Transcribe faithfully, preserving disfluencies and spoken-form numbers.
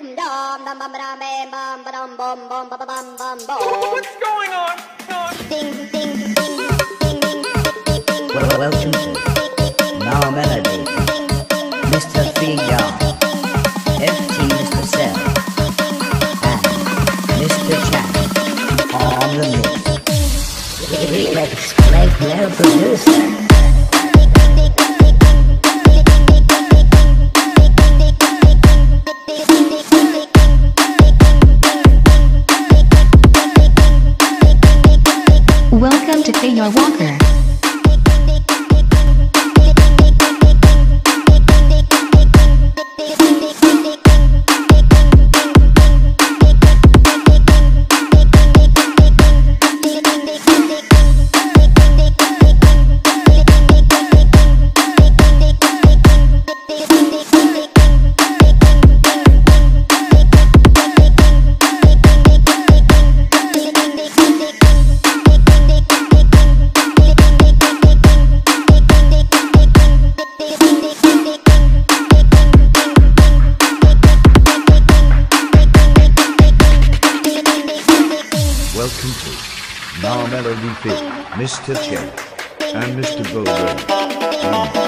What's going on? Well, welcome to Now Melody, Mister Finger, F T Mister Cell, and Mister Chan on the mix. Remix by their producer. Welcome to K R Walker. Welcome to Now Melody Fit, Mister Chen and Mister Bobo.